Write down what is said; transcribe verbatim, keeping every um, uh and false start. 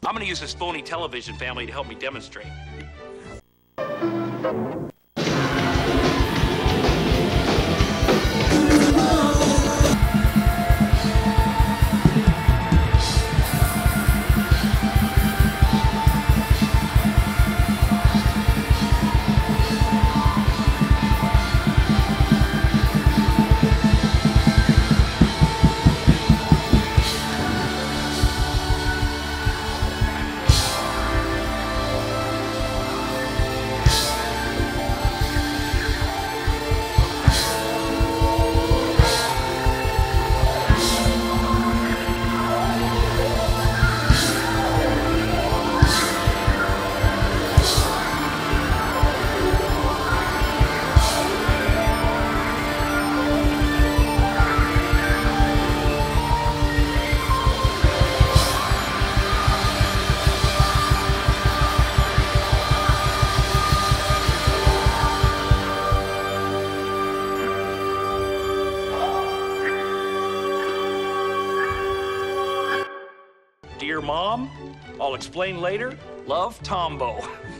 I'm gonna use this phony television family to help me demonstrate. Dear Mom, I'll explain later. Love, Tombo.